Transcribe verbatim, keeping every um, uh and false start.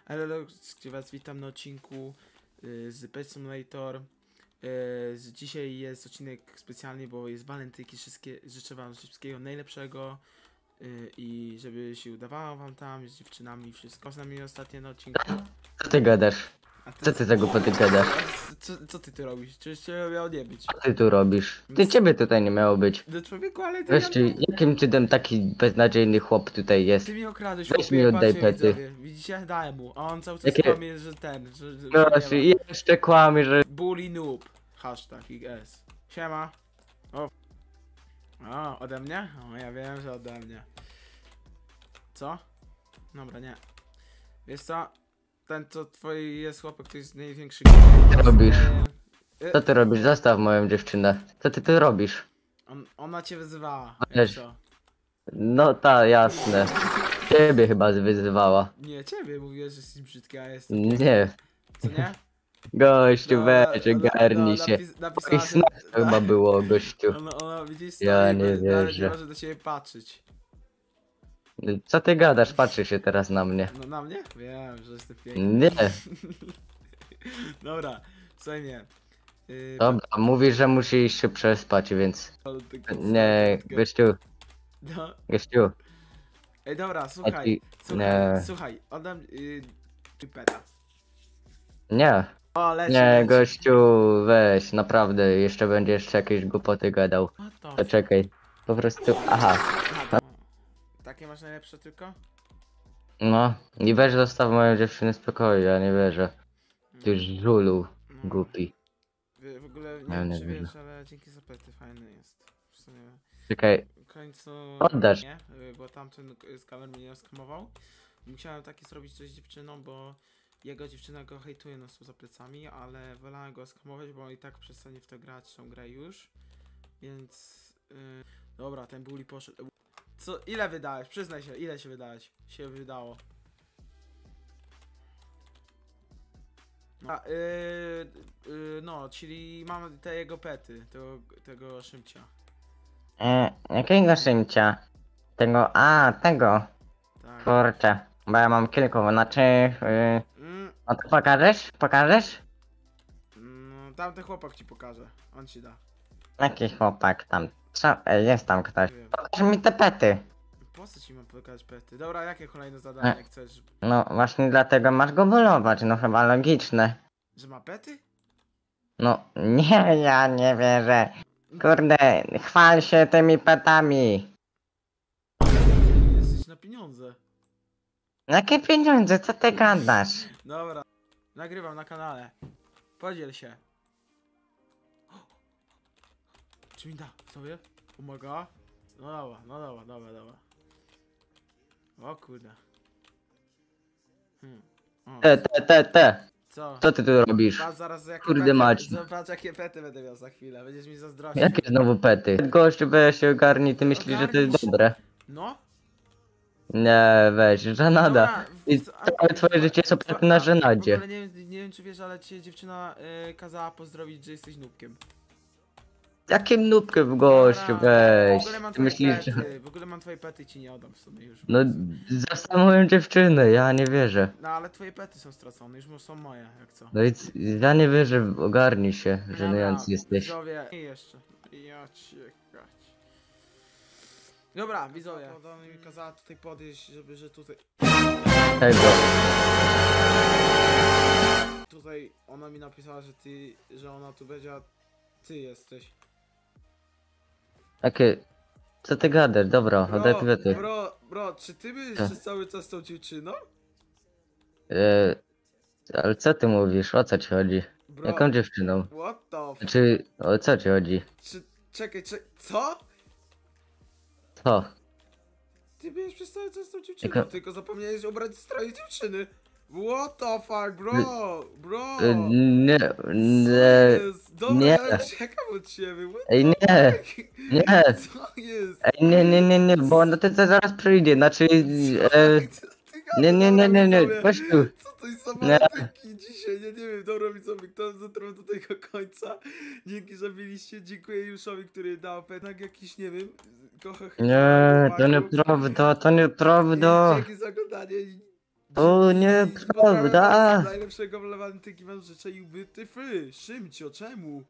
Hello, gdzie was witam na odcinku y, z Pet Simulator. Y, z dzisiaj jest odcinek specjalny, bo jest walentynki, wszystkie, życzę wam wszystkiego najlepszego y, i żeby się udawało wam tam z dziewczynami i wszystko. Z nami ostatnio na odcinku. Co ty gadasz? A Co ty za głupoty gadasz? Co, co ty tu robisz? Czyż cię miało nie być? Co ty tu robisz? Ty ciebie tutaj nie miało być. Do człowieku, ale ty, Weź ja, ty, jakim cudem taki beznadziejny chłop tutaj jest? ty mi okradłeś, Weź chłopie, mi oddaj patrzcie, pety. widzowie. Widzicie? Dałem mu, a on cały czas Jakie- kłamie, że ten, że, że, No, że nie i ma. jeszcze kłamie, że... Bully noob. Hashtag X. Siema. O. O, ode mnie? O, ja wiem, że ode mnie. Co? Dobra, nie. Wiesz co? Ten to twój jest chłopak, to jest największy... Co robisz? E, Co ty robisz? Zostaw moją dziewczynę. Co ty tu robisz? On, ona cię wyzywała. Weź. Jak co? No ta, jasne. Ciebie chyba wyzywała. Nie, ciebie mówiłeś, że jesteś brzydki, a jestem... Nie. Co nie? Gościu, No, weź, ona- ogarnij no, się. napis- napisała, Takich że... snach to chyba było, gościu. Ona, ona widzisz, Ja stoi, nie ale nie wierzę. może do ciebie patrzeć. Co ty gadasz? Patrzy się teraz na mnie. No na mnie? Wiem, że jestem piękny. Nie. Dobra, słuchaj mnie. Yy, Dobra, mówi, że musi iść się przespać, więc... tylko Nie, słodkę. gościu, No. gościu. Ej, dobra, słuchaj. Taki- Słuchaj, nie. słuchaj, oddam yy, peta. Nie, O, leci, nie, leci. gościu, weź, naprawdę, jeszcze będziesz jakieś głupoty gadał. What the To czekaj, po prostu, aha, Aha, to- Takie masz najlepsze tylko? no, i weź zostaw moją dziewczynę w spokoju, ja nie wierzę. Ty żulu, No. głupi. W, w ogóle nie Ja wiem, nie czy wierzę. wiesz, ale dzięki za pety, fajny jest. W sumie. Czekaj, W końcu... Oddasz. Nie, yy, bo tamten skamer mnie nie skamował. Musiałem takie zrobić coś z dziewczyną, bo jego dziewczyna go hejtuje nas tu za plecami, ale wolałem go skamować, bo i tak przestanie w to grać tą grę już. Więc... Yy, dobra, ten bully poszedł. Co, ile wydałeś? Przyznaj się, ile się wydałeś? Się wydało. A, yy, yy, no, czyli mam te jego pety, tego, tego Szymcia. e, jakiego szymcia? Tego, a, tego, Tak. kurczę, bo ja mam kilku, znaczy, yy, Mm, no to pokażesz? Pokażesz? no, tamten chłopak ci pokaże, on ci da. Jaki chłopak tam, co, Ej, jest tam ktoś, Nie wiem. pokaż mi te pety. Po co ci mam pokazać pety? Dobra, jakie kolejne zadanie E. chcesz? No właśnie dlatego masz go bolować, no chyba logiczne. Że ma pety? No nie, ja nie wierzę. Kurde, chwal się tymi petami. Ty jesteś na pieniądze. Jakie pieniądze, co ty gadasz? Dobra, nagrywam na kanale. Podziel się. Czy mi da? Sobie? Pomaga? No dobra, no dobra, dobra, dobra. O kurde. Hmm. O, Te, te, te, te. co? Co ty tu robisz? Patrz zaraz jakie Kurde pety, mać. zobacz jakie pety będę miał za chwilę, będziesz mi zazdrościł. Jakie znowu pety? Gościu, weź się ogarnij, ty myślisz, że to Ogarnij jest się. dobre. No? Nie, weź, żenada. Dobra, I w- a- całe twoje życie są w- pety na a- żenadzie. W ogóle nie, wiem- nie wiem czy wiesz, ale cię dziewczyna y, kazała pozdrowić, że jesteś nubkiem. Jakim nubkę w gościu, Dobra, weź. W ogóle mam Ty twoje myślisz, że... pety, w ogóle mam twoje pety i ci nie oddam w sumie już. No, zostaw moją dziewczynę, ja nie wierzę. No ale twoje pety są stracone, już są moje, jak co. No i c- ja nie wierzę, ogarnij się, Dobra, żenujący jesteś. Widzowie, i jeszcze. Ja cię kać. Dobra, widzowie. Ona mi kazała tutaj podejść, żeby, że tutaj... Tego. Tutaj ona mi napisała, że ty, że ona tu będzie, a ty jesteś. Jakie... Co ty gadasz? Dobra, Bro, oddaj kwiaty. bro, bro, czy ty byłeś Co? przez cały czas tą dziewczyną? E, ale co ty mówisz? O co ci chodzi? Bro, Jaką dziewczyną? what the f... Czy... O co ci chodzi? Czy... Czekaj, czekaj, co? Co? Ty byłeś przez cały czas tą dziewczyną, Jaka- tylko zapomniałeś ubrać stroje dziewczyny. What the fuck, bro, bro. E, nie... Co Nie... jest? Dobra, nie. ja uciekam od ciebie. What Ej, the nie. fuck? Nie. Co jest? Ej, nie, nie, nie, nie, bo ona to zaraz przyjdzie, znaczy... E, Co ty nie, nie, nie, nie, nie, widzowie? chodź tu. Co to jest za Nie. walentynki dzisiaj? Ja nie wiem, dobra widzowie, kto dotrwał do tego końca. Dzięki, że byliście. Dziękuję Juszowi, który dał jednak jakiś, nie wiem, kocha chyba Nie, to chłopaków. nieprawda, to nieprawda. I dzięki za oglądanie. O, nie, Pozdrawiam prawda. was, najlepszego Lewantyki wam życzę i ty fy. Szymcio, czemu?